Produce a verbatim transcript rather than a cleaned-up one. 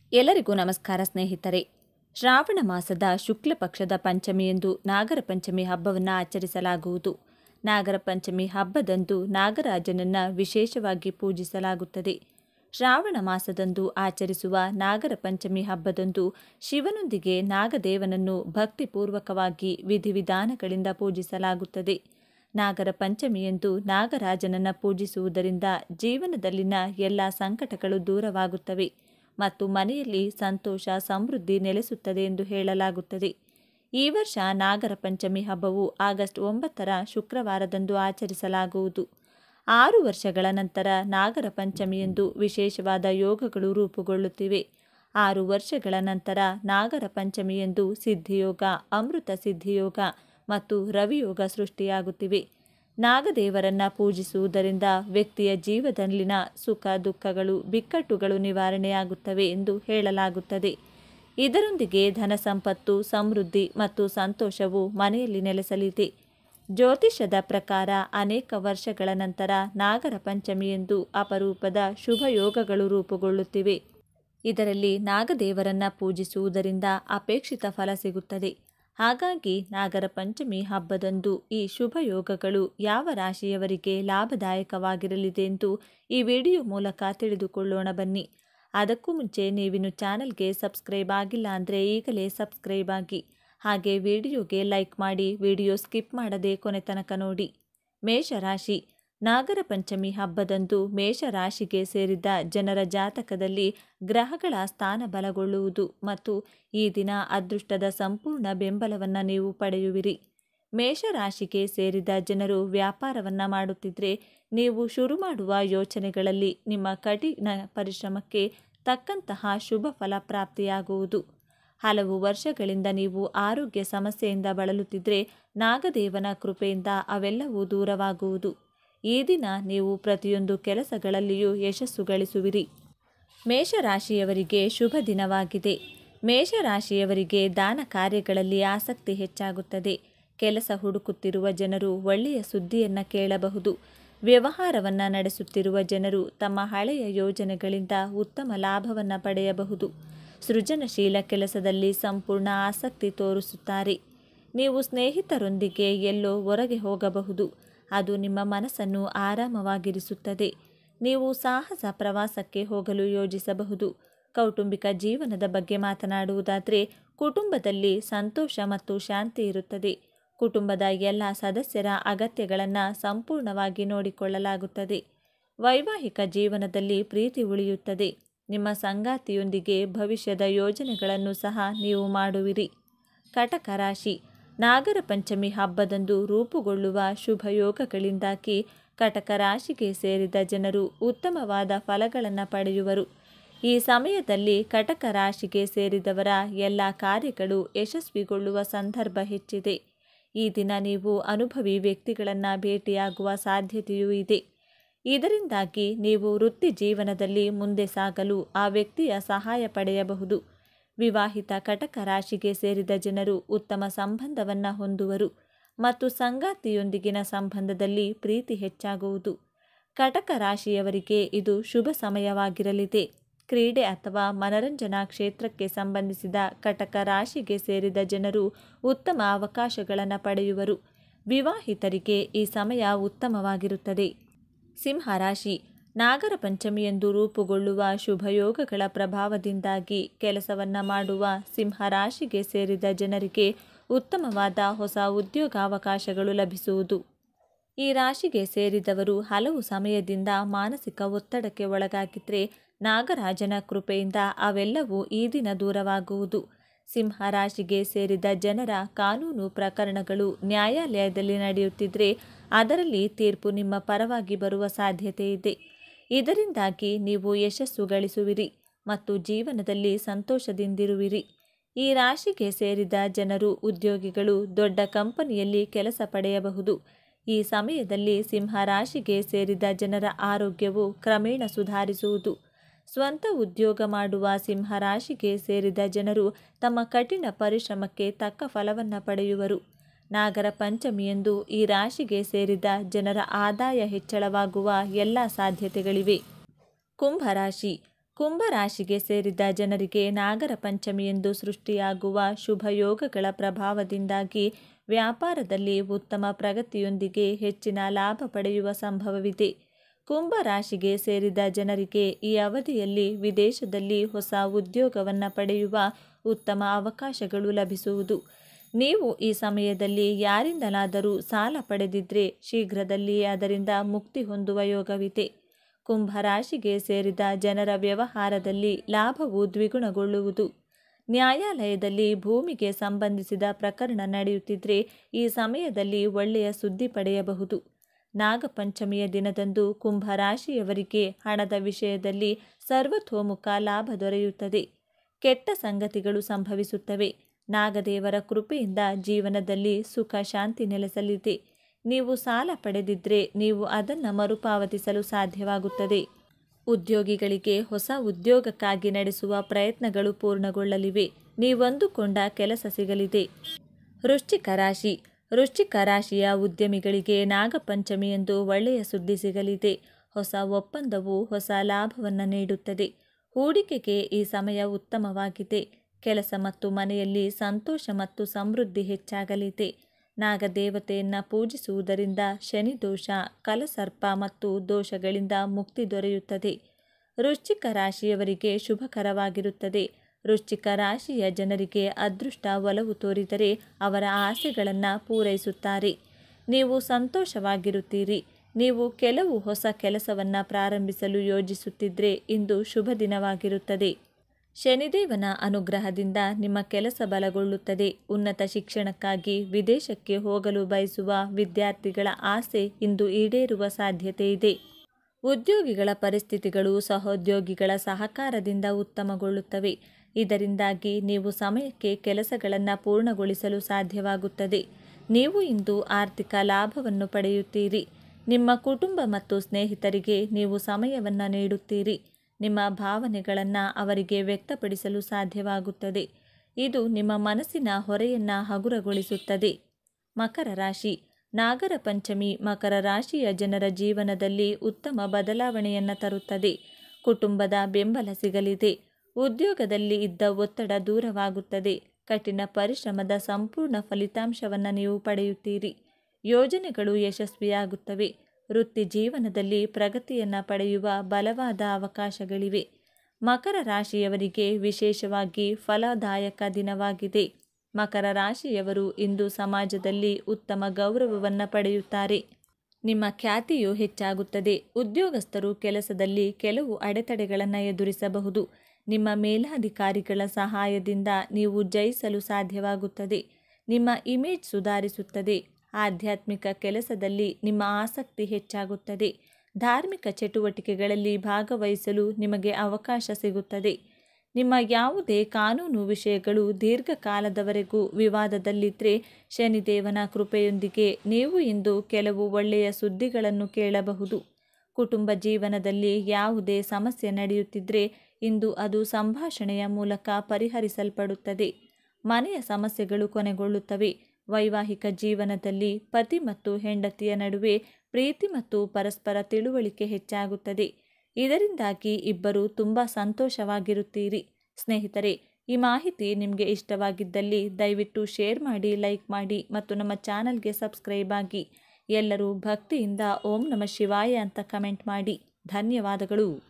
ಎಲ್ಲರಿಗೂ ನಮಸ್ಕಾರ ಸ್ನೇಹಿತರೆ. ಶ್ರಾವಣ ಮಾಸದ ಶುಕ್ಲ ಪಕ್ಷದ ಪಂಚಮಿಯಂದು ನಾಗರ ಪಂಚಮಿ ಹಬ್ಬವನ್ನು ಆಚರಿಸಲಾಗುವುದು. ನಾಗರ ಪಂಚಮಿ ಹಬ್ಬದಂದು ನಾಗರಾಜನನ್ನು ವಿಶೇಷವಾಗಿ ಪೂಜಿಸಲಾಗುತ್ತದೆ. ಶ್ರಾವಣ ಮಾಸದಂದು ಆಚರಿಸುವ ನಾಗರ ಪಂಚಮಿ ಹಬ್ಬದಂದು ಶಿವನೊಂದಿಗೆ ನಾಗದೇವನನ್ನು ಭಕ್ತಿಪೂರ್ವಕವಾಗಿ ವಿಧಿವಿಧಾನಗಳಿಂದ ಪೂಜಿಸಲಾಗುತ್ತದೆ. ನಾಗರ ಪಂಚಮಿಯಂದು ನಾಗರಾಜನನ್ನು ಪೂಜಿಸುವುದರಿಂದ ಜೀವನದಲ್ಲಿನ ಎಲ್ಲ ಸಂಕಟಗಳು ದೂರವಾಗುತ್ತವೆ ಮತ್ತು ಮನೆಯಲ್ಲಿ ಸಂತೋಷ ಸಮೃದ್ಧಿ ನೆಲೆಸುತ್ತದೆ ಎಂದು ಹೇಳಲಾಗುತ್ತದೆ. ಈ ವರ್ಷ ನಾಗರ ಪಂಚಮಿ ಹಬ್ಬವು ಆಗಸ್ಟ್ ಒಂಬತ್ತರ ಶುಕ್ರವಾರದಂದು ಆಚರಿಸಲಾಗುವುದು. ಆರು ವರ್ಷಗಳ ನಂತರ ನಾಗರ ಪಂಚಮಿಯಂದು ವಿಶೇಷವಾದ ಯೋಗಗಳು ರೂಪುಗೊಳ್ಳುತ್ತಿವೆ. ಆರು ವರ್ಷಗಳ ನಂತರ ನಾಗರ ಪಂಚಮಿಯಂದು ಸಿದ್ಧಿಯೋಗ, ಅಮೃತ ಸಿದ್ಧಿಯೋಗ ಮತ್ತು ರವಿಯೋಗ ಸೃಷ್ಟಿಯಾಗುತ್ತಿವೆ. ನಾಗದೇವರನ್ನು ಪೂಜಿಸುವುದರಿಂದ ವ್ಯಕ್ತಿಯ ಜೀವದಲ್ಲಿನ ಸುಖ ದುಃಖಗಳು ಬಿಕ್ಕಟ್ಟುಗಳು ನಿವಾರಣೆಯಾಗುತ್ತವೆ ಎಂದು ಹೇಳಲಾಗುತ್ತದೆ. ಇದರೊಂದಿಗೆ ಧನ ಸಂಪತ್ತು, ಸಮೃದ್ಧಿ ಮತ್ತು ಸಂತೋಷವು ಮನೆಯಲ್ಲಿ ನೆಲೆಸಲಿದೆ. ಜ್ಯೋತಿಷ್ಯದ ಪ್ರಕಾರ ಅನೇಕ ವರ್ಷಗಳ ನಂತರ ನಾಗರ ಪಂಚಮಿಯಂದು ಅಪರೂಪದ ಶುಭ ಯೋಗಗಳು ರೂಪುಗೊಳ್ಳುತ್ತಿವೆ. ಇದರಲ್ಲಿ ನಾಗದೇವರನ್ನು ಪೂಜಿಸುವುದರಿಂದ ಅಪೇಕ್ಷಿತ ಫಲ ಸಿಗುತ್ತದೆ. ಹಾಗಾಗಿ ನಾಗರ ಪಂಚಮಿ ಹಬ್ಬದಂದು ಈ ಶುಭ ಯೋಗಗಳು ಯಾವ ರಾಶಿಯವರಿಗೆ ಲಾಭದಾಯಕವಾಗಿರಲಿದೆ ಎಂದು ಈ ವಿಡಿಯೋ ಮೂಲಕ ತಿಳಿದುಕೊಳ್ಳೋಣ ಬನ್ನಿ. ಅದಕ್ಕೂ ಮುಂಚೆ ನೀವಿನ್ನು ಚಾನಲ್ಗೆ ಸಬ್ಸ್ಕ್ರೈಬ್ ಆಗಿಲ್ಲ ಅಂದರೆ ಈಗಲೇ ಸಬ್ಸ್ಕ್ರೈಬ್ ಆಗಿ, ಹಾಗೆ ವಿಡಿಯೋಗೆ ಲೈಕ್ ಮಾಡಿ, ವಿಡಿಯೋ ಸ್ಕಿಪ್ ಮಾಡದೆ ಕೊನೆ ತನಕ ನೋಡಿ. ಮೇಷರಾಶಿ. ನಾಗರ ಪಂಚಮಿ ಹಬ್ಬದಂದು ಮೇಷರಾಶಿಗೆ ಸೇರಿದ ಜನರ ಜಾತಕದಲ್ಲಿ ಗ್ರಹಗಳ ಸ್ಥಾನ ಬಲಗೊಳ್ಳುವುದು ಮತ್ತು ಈ ದಿನ ಅದೃಷ್ಟದ ಸಂಪೂರ್ಣ ಬೆಂಬಲವನ್ನು ನೀವು ಪಡೆಯುವಿರಿ. ಮೇಷರಾಶಿಗೆ ಸೇರಿದ ಜನರು ವ್ಯಾಪಾರವನ್ನು ಮಾಡುತ್ತಿದ್ದರೆ ನೀವು ಶುರು ಮಾಡುವ ಯೋಚನೆಗಳಲ್ಲಿ ನಿಮ್ಮ ಕಠಿಣ ಪರಿಶ್ರಮಕ್ಕೆ ತಕ್ಕಂತಹ ಶುಭ ಫಲ ಪ್ರಾಪ್ತಿಯಾಗುವುದು. ಹಲವು ವರ್ಷಗಳಿಂದ ನೀವು ಆರೋಗ್ಯ ಸಮಸ್ಯೆಯಿಂದ ಬಳಲುತ್ತಿದ್ದರೆ ನಾಗದೇವನ ಕೃಪೆಯಿಂದ ಅವೆಲ್ಲವೂ ದೂರವಾಗುವುದು. ಈ ದಿನ ನೀವು ಪ್ರತಿಯೊಂದು ಕೆಲಸಗಳಲ್ಲಿಯೂ ಯಶಸ್ಸು ಗಳಿಸುವಿರಿ. ಮೇಷರಾಶಿಯವರಿಗೆ ಶುಭ ದಿನವಾಗಿದೆ. ಮೇಷರಾಶಿಯವರಿಗೆ ದಾನ ಕಾರ್ಯಗಳಲ್ಲಿ ಆಸಕ್ತಿ ಹೆಚ್ಚಾಗುತ್ತದೆ. ಕೆಲಸ ಹುಡುಕುತ್ತಿರುವ ಜನರು ಒಳ್ಳೆಯ ಸುದ್ದಿಯನ್ನು ಕೇಳಬಹುದು. ವ್ಯವಹಾರವನ್ನು ನಡೆಸುತ್ತಿರುವ ಜನರು ತಮ್ಮ ಹಳೆಯ ಯೋಜನೆಗಳಿಂದ ಉತ್ತಮ ಲಾಭವನ್ನು ಪಡೆಯಬಹುದು. ಸೃಜನಶೀಲ ಕೆಲಸದಲ್ಲಿ ಸಂಪೂರ್ಣ ಆಸಕ್ತಿ ತೋರಿಸುತ್ತಾರೆ. ನೀವು ಸ್ನೇಹಿತರೊಂದಿಗೆ ಎಲ್ಲೋ ಹೊರಗೆ ಹೋಗಬಹುದು. ಅದು ನಿಮ್ಮ ಮನಸ್ಸನ್ನು ಆರಾಮವಾಗಿರಿಸುತ್ತದೆ. ನೀವು ಸಾಹಸ ಪ್ರವಾಸಕ್ಕೆ ಹೋಗಲು ಯೋಜಿಸಬಹುದು. ಕೌಟುಂಬಿಕ ಜೀವನದ ಬಗ್ಗೆ ಮಾತನಾಡುವುದಾದರೆ ಕುಟುಂಬದಲ್ಲಿ ಸಂತೋಷ ಮತ್ತು ಶಾಂತಿ ಇರುತ್ತದೆ. ಕುಟುಂಬದ ಎಲ್ಲ ಸದಸ್ಯರ ಅಗತ್ಯಗಳನ್ನು ಸಂಪೂರ್ಣವಾಗಿ ನೋಡಿಕೊಳ್ಳಲಾಗುತ್ತದೆ. ವೈವಾಹಿಕ ಜೀವನದಲ್ಲಿ ಪ್ರೀತಿ ಉಳಿಯುತ್ತದೆ. ನಿಮ್ಮ ಸಂಗಾತಿಯೊಂದಿಗೆ ಭವಿಷ್ಯದ ಯೋಜನೆಗಳನ್ನು ಸಹ ನೀವು ಮಾಡುವಿರಿ. ಕಟಕ ರಾಶಿ. ನಾಗರ ಪಂಚಮಿ ಹಬ್ಬದಂದು ರೂಪುಗೊಳ್ಳುವ ಶುಭ ಯೋಗಗಳಿಂದಾಗಿ ಕಟಕ ರಾಶಿಗೆ ಸೇರಿದ ಜನರು ಉತ್ತಮವಾದ ಫಲಗಳನ್ನು ಪಡೆಯುವರು. ಈ ಸಮಯದಲ್ಲಿ ಕಟಕ ರಾಶಿಗೆ ಸೇರಿದವರ ಎಲ್ಲ ಕಾರ್ಯಗಳು ಯಶಸ್ವಿಗೊಳ್ಳುವ ಸಂದರ್ಭ ಹೆಚ್ಚಿದೆ. ಈ ದಿನ ನೀವು ಅನುಭವಿ ವ್ಯಕ್ತಿಗಳನ್ನು ಭೇಟಿಯಾಗುವ ಸಾಧ್ಯತೆಯೂ ಇದೆ. ಇದರಿಂದಾಗಿ ನೀವು ವೃತ್ತಿ ಜೀವನದಲ್ಲಿ ಮುಂದೆ ಸಾಗಲು ಆ ವ್ಯಕ್ತಿಯ ಸಹಾಯ ಪಡೆಯಬಹುದು. ವಿವಾಹಿತ ಕಟಕ ರಾಶಿಗೆ ಸೇರಿದ ಜನರು ಉತ್ತಮ ಸಂಬಂಧವನ್ನು ಹೊಂದುವರು ಮತ್ತು ಸಂಗಾತಿಯೊಂದಿಗಿನ ಸಂಬಂಧದಲ್ಲಿ ಪ್ರೀತಿ ಹೆಚ್ಚಾಗುವುದು. ಕಟಕ ರಾಶಿಯವರಿಗೆ ಇದು ಶುಭ ಸಮಯವಾಗಿರಲಿದೆ. ಕ್ರೀಡೆ ಅಥವಾ ಮನರಂಜನಾ ಕ್ಷೇತ್ರಕ್ಕೆ ಸಂಬಂಧಿಸಿದ ಕಟಕ ರಾಶಿಗೆ ಸೇರಿದ ಜನರು ಉತ್ತಮ ಅವಕಾಶಗಳನ್ನು ಪಡೆಯುವರು. ವಿವಾಹಿತರಿಗೆ ಈ ಸಮಯ ಉತ್ತಮವಾಗಿರುತ್ತದೆ. ಸಿಂಹರಾಶಿ. ನಾಗರ ಪಂಚಮಿಯಂದು ರೂಪುಗೊಳ್ಳುವ ಶುಭಯೋಗಗಳ ಪ್ರಭಾವದಿಂದಾಗಿ ಕೆಲಸವನ್ನು ಮಾಡುವ ಸಿಂಹರಾಶಿಗೆ ಸೇರಿದ ಜನರಿಗೆ ಉತ್ತಮವಾದ ಹೊಸ ಉದ್ಯೋಗಾವಕಾಶಗಳು ಲಭಿಸುವುದು. ಈ ರಾಶಿಗೆ ಸೇರಿದವರು ಹಲವು ಸಮಯದಿಂದ ಮಾನಸಿಕ ಒತ್ತಡಕ್ಕೆ ಒಳಗಾಗಿದ್ದರೆ ನಾಗರಾಜನ ಕೃಪೆಯಿಂದ ಅವೆಲ್ಲವೂ ಈ ದಿನ ದೂರವಾಗುವುದು. ಸಿಂಹರಾಶಿಗೆ ಸೇರಿದ ಜನರ ಕಾನೂನು ಪ್ರಕರಣಗಳು ನ್ಯಾಯಾಲಯದಲ್ಲಿ ನಡೆಯುತ್ತಿದ್ದರೆ ಅದರಲ್ಲಿ ತೀರ್ಪು ನಿಮ್ಮ ಪರವಾಗಿ ಬರುವ ಸಾಧ್ಯತೆ ಇದೆ. ಇದರಿಂದಾಗಿ ನೀವು ಯಶಸ್ಸು ಗಳಿಸುವಿರಿ ಮತ್ತು ಜೀವನದಲ್ಲಿ ಸಂತೋಷದಿಂದಿರುವಿರಿ. ಈ ರಾಶಿಗೆ ಸೇರಿದ ಜನರು ಉದ್ಯೋಗಿಗಳು ದೊಡ್ಡ ಕಂಪನಿಯಲ್ಲಿ ಕೆಲಸ ಪಡೆಯಬಹುದು. ಈ ಸಮಯದಲ್ಲಿ ಸಿಂಹರಾಶಿಗೆ ಸೇರಿದ ಜನರ ಆರೋಗ್ಯವು ಕ್ರಮೇಣ ಸುಧಾರಿಸುವುದು. ಸ್ವಂತ ಉದ್ಯೋಗ ಮಾಡುವ ಸಿಂಹರಾಶಿಗೆ ಸೇರಿದ ಜನರು ತಮ್ಮ ಕಠಿಣ ಪರಿಶ್ರಮಕ್ಕೆ ತಕ್ಕ ಫಲವನ್ನು ಪಡೆಯುವರು. ನಾಗರ ಪಂಚಮಿಯಂದು ಈ ರಾಶಿಗೆ ಸೇರಿದ ಜನರ ಆದಾಯ ಹೆಚ್ಚಳವಾಗುವ ಎಲ್ಲ ಸಾಧ್ಯತೆಗಳಿವೆ. ಕುಂಭರಾಶಿ. ಕುಂಭರಾಶಿಗೆ ಸೇರಿದ ಜನರಿಗೆ ನಾಗರ ಪಂಚಮಿಯಂದು ಸೃಷ್ಟಿಯಾಗುವ ಶುಭ ಯೋಗಗಳ ಪ್ರಭಾವದಿಂದಾಗಿ ವ್ಯಾಪಾರದಲ್ಲಿ ಉತ್ತಮ ಪ್ರಗತಿಯೊಂದಿಗೆ ಹೆಚ್ಚಿನ ಲಾಭ ಪಡೆಯುವ ಸಂಭವವಿದೆ. ಕುಂಭರಾಶಿಗೆ ಸೇರಿದ ಜನರಿಗೆ ಈ ಅವಧಿಯಲ್ಲಿ ವಿದೇಶದಲ್ಲಿ ಹೊಸ ಉದ್ಯೋಗವನ್ನು ಪಡೆಯುವ ಉತ್ತಮ ಅವಕಾಶಗಳು ಲಭಿಸುವುದು. ನೀವು ಈ ಸಮಯದಲ್ಲಿ ಯಾರಿಂದಲಾದರೂ ಸಾಲ ಪಡೆದಿದ್ದರೆ ಶೀಘ್ರದಲ್ಲಿಯೇ ಅದರಿಂದ ಮುಕ್ತಿ ಹೊಂದುವ ಯೋಗವಿದೆ. ಕುಂಭರಾಶಿಗೆ ಸೇರಿದ ಜನರ ವ್ಯವಹಾರದಲ್ಲಿ ಲಾಭವು ದ್ವಿಗುಣಗೊಳ್ಳುವುದು. ನ್ಯಾಯಾಲಯದಲ್ಲಿ ಭೂಮಿಗೆ ಸಂಬಂಧಿಸಿದ ಪ್ರಕರಣ ನಡೆಯುತ್ತಿದ್ದರೆ ಈ ಸಮಯದಲ್ಲಿ ಒಳ್ಳೆಯ ಸುದ್ದಿ ಪಡೆಯಬಹುದು. ನಾಗಪಂಚಮಿಯ ದಿನದಂದು ಕುಂಭರಾಶಿಯವರಿಗೆ ಹಣದ ವಿಷಯದಲ್ಲಿ ಸರ್ವತೋಮುಖ ಲಾಭ ದೊರೆಯುತ್ತದೆ. ಕೆಟ್ಟ ಸಂಗತಿಗಳು ಸಂಭವಿಸುತ್ತವೆ. ನಾಗದೇವರ ಕೃಪೆಯಿಂದ ಜೀವನದಲ್ಲಿ ಸುಖ ಶಾಂತಿ ನೆಲೆಸಲಿದೆ. ನೀವು ಸಾಲ ಪಡೆದಿದ್ದರೆ ನೀವು ಅದನ್ನು ಮರುಪಾವತಿಸಲು ಸಾಧ್ಯವಾಗುತ್ತದೆ. ಉದ್ಯೋಗಿಗಳಿಗೆ ಹೊಸ ಉದ್ಯೋಗಕ್ಕಾಗಿ ನಡೆಸುವ ಪ್ರಯತ್ನಗಳು ಪೂರ್ಣಗೊಳ್ಳಲಿವೆ. ನೀವಂದುಕೊಂಡ ಕೆಲಸ ಸಿಗಲಿದೆ. ವೃಶ್ಚಿಕ ರಾಶಿ. ವೃಶ್ಚಿಕ ರಾಶಿಯ ಉದ್ಯಮಿಗಳಿಗೆ ನಾಗಪಂಚಮಿಯಂದು ಒಳ್ಳೆಯ ಸುದ್ದಿ ಸಿಗಲಿದೆ. ಹೊಸ ಒಪ್ಪಂದವು ಹೊಸ ಲಾಭವನ್ನು ನೀಡುತ್ತದೆ. ಹೂಡಿಕೆಗೆ ಈ ಸಮಯ ಉತ್ತಮವಾಗಿದೆ. ಕೆಲಸ ಮತ್ತು ಮನೆಯಲ್ಲಿ ಸಂತೋಷ ಮತ್ತು ಸಮೃದ್ಧಿ ಹೆಚ್ಚಾಗಲಿದೆ. ನಾಗದೇವತೆಯನ್ನು ಪೂಜಿಸುವುದರಿಂದ ಶನಿದೋಷ, ಕಲಸರ್ಪ ಮತ್ತು ದೋಷಗಳಿಂದ ಮುಕ್ತಿ ದೊರೆಯುತ್ತದೆ. ವೃಶ್ಚಿಕ ರಾಶಿಯವರಿಗೆ ಶುಭಕರವಾಗಿರುತ್ತದೆ. ವೃಶ್ಚಿಕ ರಾಶಿಯ ಜನರಿಗೆ ಅದೃಷ್ಟ ಒಲವು ತೋರಿದರೆ ಅವರ ಆಸೆಗಳನ್ನು ಪೂರೈಸುತ್ತಾರೆ. ನೀವು ಸಂತೋಷವಾಗಿರುತ್ತೀರಿ. ನೀವು ಕೆಲವು ಹೊಸ ಕೆಲಸವನ್ನು ಪ್ರಾರಂಭಿಸಲು ಯೋಜಿಸುತ್ತಿದ್ದರೆ ಇಂದು ಶುಭ ದಿನವಾಗಿರುತ್ತದೆ. ಶನಿದೇವನ ಅನುಗ್ರಹದಿಂದ ನಿಮ್ಮ ಕೆಲಸ ಬಲಗೊಳ್ಳುತ್ತದೆ. ಉನ್ನತ ಶಿಕ್ಷಣಕ್ಕಾಗಿ ವಿದೇಶಕ್ಕೆ ಹೋಗಲು ಬಯಸುವ ವಿದ್ಯಾರ್ಥಿಗಳ ಆಸೆ ಇಂದು ಈಡೇರುವ ಸಾಧ್ಯತೆ ಇದೆ. ಉದ್ಯೋಗಿಗಳ ಪರಿಸ್ಥಿತಿಗಳು ಸಹೋದ್ಯೋಗಿಗಳ ಸಹಕಾರದಿಂದ ಉತ್ತಮಗೊಳ್ಳುತ್ತವೆ. ಇದರಿಂದಾಗಿ ನೀವು ಸಮಯಕ್ಕೆ ಕೆಲಸಗಳನ್ನು ಪೂರ್ಣಗೊಳಿಸಲು ಸಾಧ್ಯವಾಗುತ್ತದೆ. ನೀವು ಇಂದು ಆರ್ಥಿಕ ಲಾಭವನ್ನು ಪಡೆಯುತ್ತೀರಿ. ನಿಮ್ಮ ಕುಟುಂಬ ಮತ್ತು ಸ್ನೇಹಿತರಿಗೆ ನೀವು ಸಮಯವನ್ನು ನೀಡುತ್ತೀರಿ. ನಿಮ್ಮ ಭಾವನೆಗಳನ್ನು ಅವರಿಗೆ ವ್ಯಕ್ತಪಡಿಸಲು ಸಾಧ್ಯವಾಗುತ್ತದೆ. ಇದು ನಿಮ್ಮ ಮನಸ್ಸಿನ ಹೊರೆಯನ್ನು ಹಗುರಗೊಳಿಸುತ್ತದೆ. ಮಕರ ರಾಶಿ. ನಾಗರ ಪಂಚಮಿ ಮಕರ ರಾಶಿಯ ಜನರ ಜೀವನದಲ್ಲಿ ಉತ್ತಮ ಬದಲಾವಣೆಯನ್ನು ತರುತ್ತದೆ. ಕುಟುಂಬದ ಬೆಂಬಲ ಸಿಗಲಿದೆ. ಉದ್ಯೋಗದಲ್ಲಿ ಇದ್ದ ಒತ್ತಡ ದೂರವಾಗುತ್ತದೆ. ಕಠಿಣ ಪರಿಶ್ರಮದ ಸಂಪೂರ್ಣ ಫಲಿತಾಂಶವನ್ನು ನೀವು ಪಡೆಯುತ್ತೀರಿ. ಯೋಜನೆಗಳು ಯಶಸ್ವಿಯಾಗುತ್ತವೆ. ವೃತ್ತಿ ಜೀವನದಲ್ಲಿ ಪ್ರಗತಿಯನ್ನು ಪಡೆಯುವ ಬಲವಾದ ಅವಕಾಶಗಳಿವೆ. ಮಕರ ರಾಶಿಯವರಿಗೆ ವಿಶೇಷವಾಗಿ ಫಲದಾಯಕ ದಿನವಾಗಿದೆ. ಮಕರ ರಾಶಿಯವರು ಇಂದು ಸಮಾಜದಲ್ಲಿ ಉತ್ತಮ ಗೌರವವನ್ನು ಪಡೆಯುತ್ತಾರೆ. ನಿಮ್ಮ ಖ್ಯಾತಿಯು ಹೆಚ್ಚಾಗುತ್ತದೆ. ಉದ್ಯೋಗಸ್ಥರು ಕೆಲಸದಲ್ಲಿ ಕೆಲವು ಅಡೆತಡೆಗಳನ್ನು ಎದುರಿಸಬಹುದು. ನಿಮ್ಮ ಮೇಲಾಧಿಕಾರಿಗಳ ಸಹಾಯದಿಂದ ನೀವು ಜಯಿಸಲು ಸಾಧ್ಯವಾಗುತ್ತದೆ. ನಿಮ್ಮ ಇಮೇಜ್ ಸುಧಾರಿಸುತ್ತದೆ. ಆಧ್ಯಾತ್ಮಿಕ ಕೆಲಸದಲ್ಲಿ ನಿಮ್ಮ ಆಸಕ್ತಿ ಹೆಚ್ಚಾಗುತ್ತದೆ. ಧಾರ್ಮಿಕ ಚಟುವಟಿಕೆಗಳಲ್ಲಿ ಭಾಗವಹಿಸಲು ನಿಮಗೆ ಅವಕಾಶ ಸಿಗುತ್ತದೆ. ನಿಮ್ಮ ಯಾವುದೇ ಕಾನೂನು ವಿಷಯಗಳು ದೀರ್ಘಕಾಲದವರೆಗೂ ವಿವಾದದಲ್ಲಿದ್ದರೆ ಶನಿದೇವನ ಕೃಪೆಯೊಂದಿಗೆ ನೀವು ಇಂದು ಕೆಲವು ಒಳ್ಳೆಯ ಸುದ್ದಿಗಳನ್ನು ಕೇಳಬಹುದು. ಕುಟುಂಬ ಜೀವನದಲ್ಲಿ ಯಾವುದೇ ಸಮಸ್ಯೆ ನಡೆಯುತ್ತಿದ್ದರೆ ಇಂದು ಅದು ಸಂಭಾಷಣೆಯ ಮೂಲಕ ಪರಿಹರಿಸಲ್ಪಡುತ್ತದೆ. ಮನೆಯ ಸಮಸ್ಯೆಗಳು ಕೊನೆಗೊಳ್ಳುತ್ತವೆ. ವೈವಾಹಿಕ ಜೀವನದಲ್ಲಿ ಪತಿ ಮತ್ತು ಹೆಂಡತಿಯ ನಡುವೆ ಪ್ರೀತಿ ಮತ್ತು ಪರಸ್ಪರ ತಿಳುವಳಿಕೆ ಹೆಚ್ಚಾಗುತ್ತದೆ. ಇದರಿಂದಾಗಿ ಇಬ್ಬರು ತುಂಬ ಸಂತೋಷವಾಗಿರುತ್ತೀರಿ. ಸ್ನೇಹಿತರೆ, ಈ ಮಾಹಿತಿ ನಿಮಗೆ ಇಷ್ಟವಾಗಿದ್ದಲ್ಲಿ ದಯವಿಟ್ಟು ಶೇರ್ ಮಾಡಿ, ಲೈಕ್ ಮಾಡಿ ಮತ್ತು ನಮ್ಮ ಚಾನಲ್ಗೆ ಸಬ್ಸ್ಕ್ರೈಬ್ ಆಗಿ. ಎಲ್ಲರೂ ಭಕ್ತಿಯಿಂದ ಓಂ ನಮಃ ಶಿವಾಯ ಅಂತ ಕಮೆಂಟ್ ಮಾಡಿ. ಧನ್ಯವಾದಗಳು.